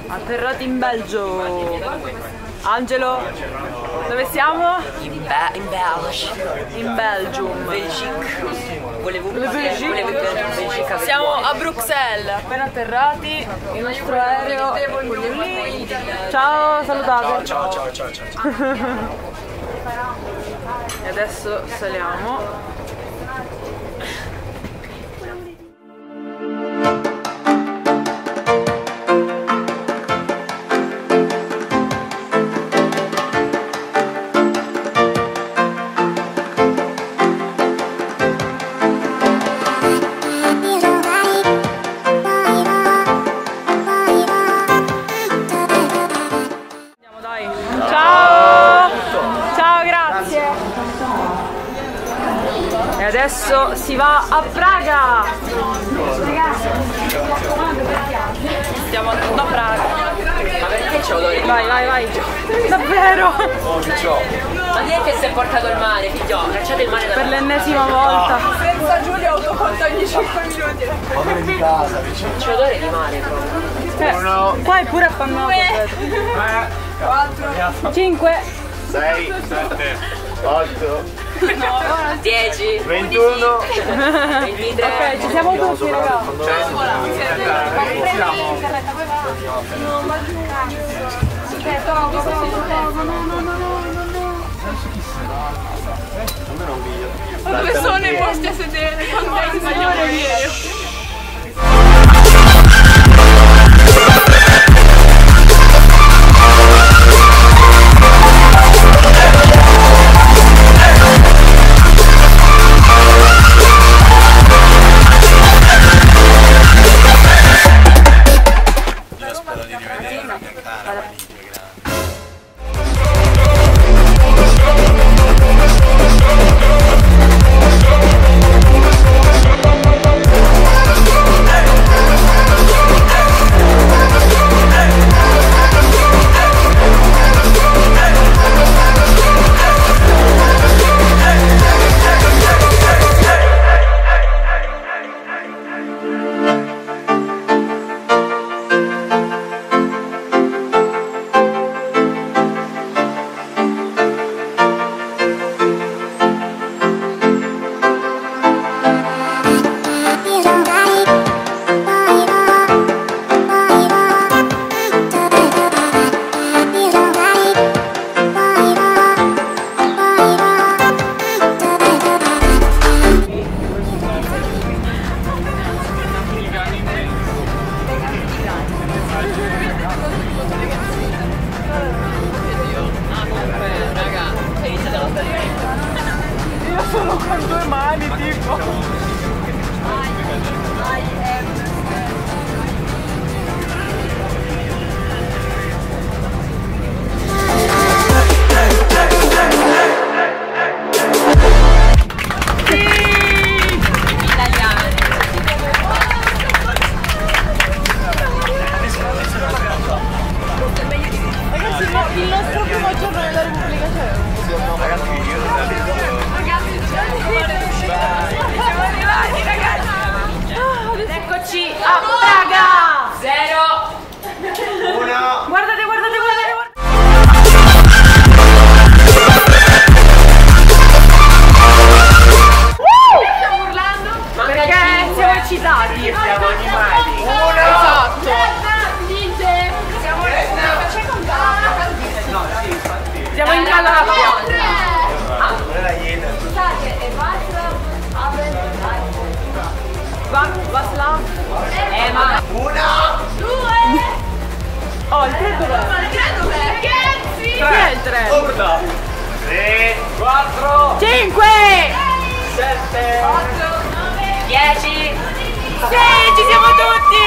Atterrati in Belgio. Angelo, dove siamo? In Belgio. In Belgium. Belgique. Siamo a Bruxelles, appena atterrati, il nostro aereo è lì. Ciao, salutate. Ciao. E adesso saliamo. E adesso si va a Praga! Stiamo andando a Praga. Ma perché c'è odore? Vai! Davvero! Ma chi è che si è portato il mare, figlio? Cacciate il mare da Per l'ennesima volta. Senza Giulia autoconta ogni 5 minuti. Odore di casa, vicino. C'è odore di mare proprio. Qua è pure appannato. 4 5 6, 7, 8, 10, 21. 23. Ok, ci siamo tutti, raga. Ma dove sono i posti a sedere? Quando il signore viene? Solo con 2 mani, tipo. Ragazzi, il nostro primo giorno nella Repubblica c'è. Eccoci a Praga! 0. 1. Guardate! Stiamo urlando? Perché siamo eccitati! Siamo animali. 1. Esatto. Siamo in Calabria! Non è la iena. Vaslav! Ma 1. 2 Oh, il 3 dov'è? Ragazzi! Chi è il 3? 3, 4, 5! 7, 8 9 10. Sì, ci siamo tutti!